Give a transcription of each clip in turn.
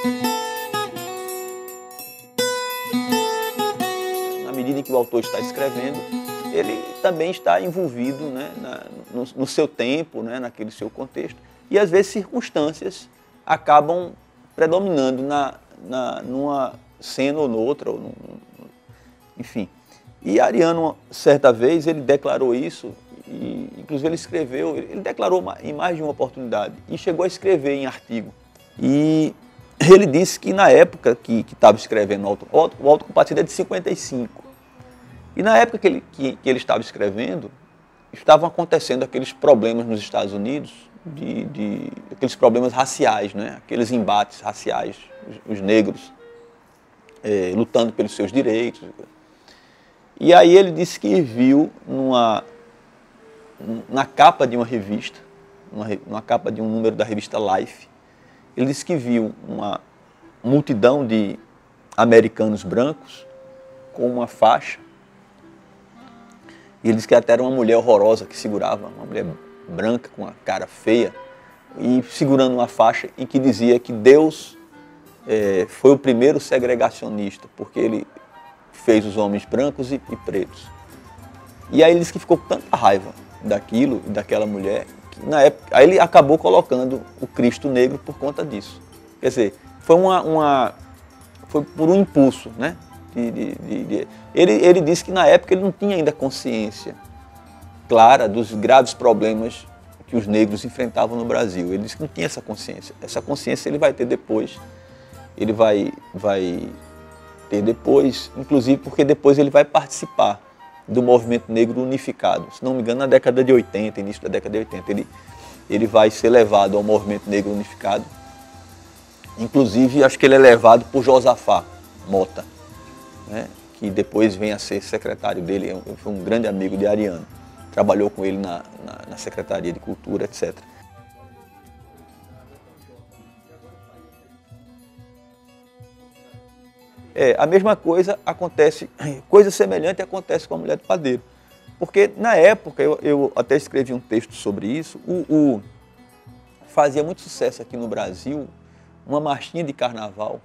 Na medida em que o autor está escrevendo, ele também está envolvido, né, no seu tempo, né, naquele seu contexto. E às vezes circunstâncias acabam predominando numa cena ou noutra, enfim. E Ariano, certa vez, ele declarou isso, e inclusive ele escreveu, ele declarou em mais de uma oportunidade, e chegou a escrever em artigo. E ele disse que na época que estava escrevendo o Autocompadecido é de 55. E na época que ele estava escrevendo, estavam acontecendo aqueles problemas nos Estados Unidos, aqueles problemas raciais, né? Aqueles embates raciais, os negros lutando pelos seus direitos. E aí ele disse que viu na capa de uma revista, na capa de um número da revista Life, ele disse que viu uma multidão de americanos brancos com uma faixa. E ele disse que até era uma mulher horrorosa que segurava, uma mulher branca com uma cara feia, e segurando uma faixa em que dizia que Deus foi o primeiro segregacionista, porque ele fez os homens brancos e pretos. E aí ele disse que ficou com tanta raiva daquilo, daquela mulher, que na época, aí ele acabou colocando o Cristo negro por conta disso. Quer dizer, foi foi por um impulso, né? Ele disse que na época ele não tinha ainda consciência clara dos graves problemas que os negros enfrentavam no Brasil. Ele disse que não tinha essa consciência. Essa consciência ele vai ter depois. Ele vai ter depois, inclusive porque depois ele vai participar do movimento negro unificado. Se não me engano, na década de 80, início da década de 80, ele vai ser levado ao movimento negro unificado. Inclusive, acho que ele é levado por Josafá Mota, né, que depois vem a ser secretário dele, foi um grande amigo de Ariano, trabalhou com ele na Secretaria de Cultura, etc. A mesma coisa acontece, coisa semelhante acontece com a mulher do padeiro. Porque na época, eu até escrevi um texto sobre isso, fazia muito sucesso aqui no Brasil uma marchinha de carnaval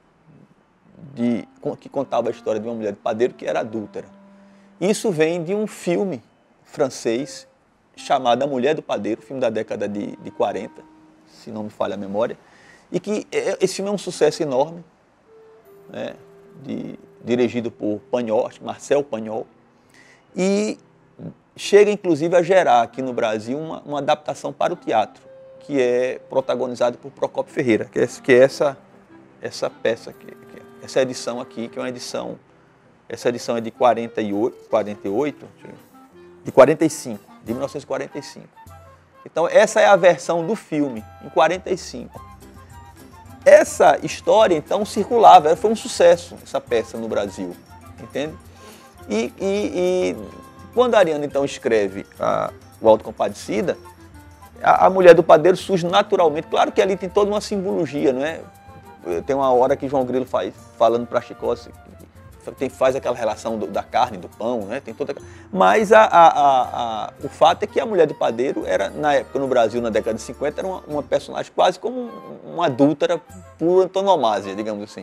que contava a história de uma mulher de padeiro que era adúltera. Isso vem de um filme francês chamado A Mulher do Padeiro, filme da década de 40, se não me falha a memória, e que esse filme é um sucesso enorme, né, dirigido por Pagnol, acho que Marcel Pagnol, e chega inclusive a gerar aqui no Brasil uma adaptação para o teatro, que é protagonizado por Procópio Ferreira, que é essa peça aqui. Essa edição aqui, que é uma edição, essa edição é de 48, de 45, de 1945. Então essa é a versão do filme, em 45. Essa história então circulava, foi um sucesso essa peça no Brasil, entende? E quando Ariano então escreve o Autocompadecida, a mulher do padeiro surge naturalmente. Claro que ali tem toda uma simbologia, não é? Tem uma hora que João Grilo falando para Chicó, faz aquela relação da carne, do pão, né? Tem toda. Mas o fato é que a mulher do padeiro era, na época no Brasil, na década de 50, era uma personagem quase como uma adúltera por antonomasia, digamos assim.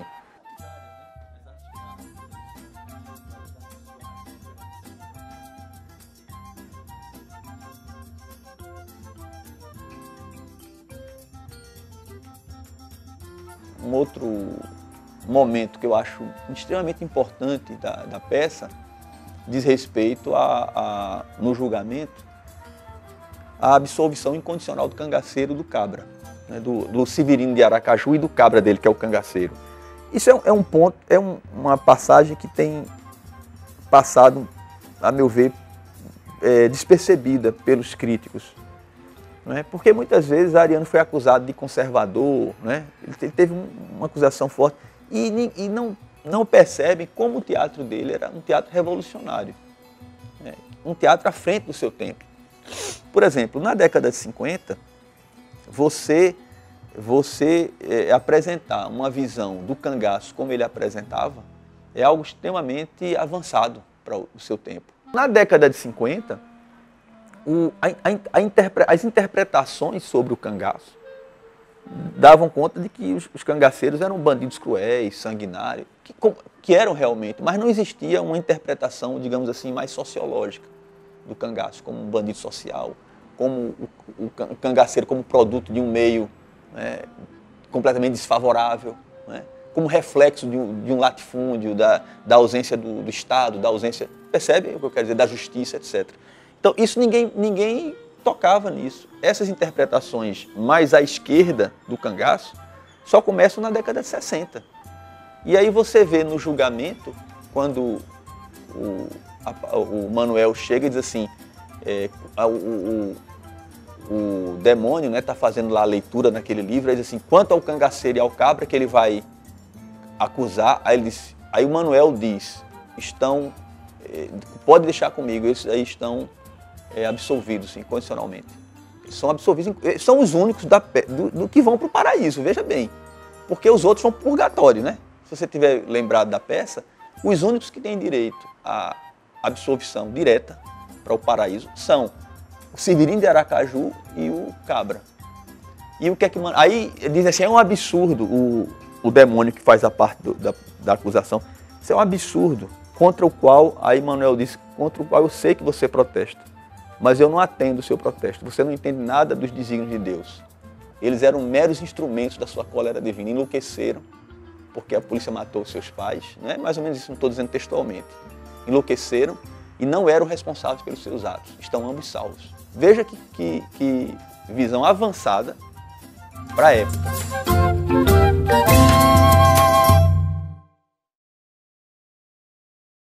Um outro momento que eu acho extremamente importante da peça diz respeito no julgamento, à absolvição incondicional do cangaceiro do Cabra, né, do Severino de Aracaju e do Cabra dele, que é o cangaceiro. Isso é um ponto, uma passagem que tem passado, a meu ver, despercebida pelos críticos. Né? Porque muitas vezes Ariano foi acusado de conservador, né? Ele teve uma acusação forte e não percebem como o teatro dele era um teatro revolucionário, né? Um teatro à frente do seu tempo. Por exemplo, na década de 50, você apresentar uma visão do cangaço como ele apresentava é algo extremamente avançado para o seu tempo. Na década de 50, as interpretações sobre o cangaço davam conta de que os cangaceiros eram bandidos cruéis, sanguinários, que eram realmente, mas não existia uma interpretação, digamos assim, mais sociológica do cangaço, como um bandido social, como o cangaceiro como produto de um meio, né, completamente desfavorável, né, como reflexo de um latifúndio, da ausência do Estado, da ausência, percebe o que eu quero dizer, da justiça, etc. Então, isso ninguém tocava nisso. Essas interpretações mais à esquerda do cangaço só começam na década de 60. E aí você vê no julgamento, quando o Manuel chega e diz assim, o demônio está fazendo lá a leitura naquele livro, ele diz assim, quanto ao cangaceiro e ao cabra que ele vai acusar, aí o Manuel diz, pode deixar comigo, eles aí estão absolvidos incondicionalmente. Eles são absolvidos, eles são os únicos do que vão para o paraíso, veja bem, porque os outros vão para o purgatório, né? Se você tiver lembrado da peça, os únicos que têm direito à absolvição direta para o paraíso são o Severino de Aracaju e o cabra. E o que é que... Aí diz assim, é um absurdo o demônio que faz a parte da acusação. Isso é um absurdo, contra o qual, aí Manuel diz, contra o qual eu sei que você protesta, mas eu não atendo o seu protesto. Você não entende nada dos desígnios de Deus. Eles eram meros instrumentos da sua cólera divina, enlouqueceram, porque a polícia matou seus pais, né? Mais ou menos isso, não estou dizendo textualmente. Enlouqueceram e não eram responsáveis pelos seus atos. Estão ambos salvos. Veja que visão avançada para a época.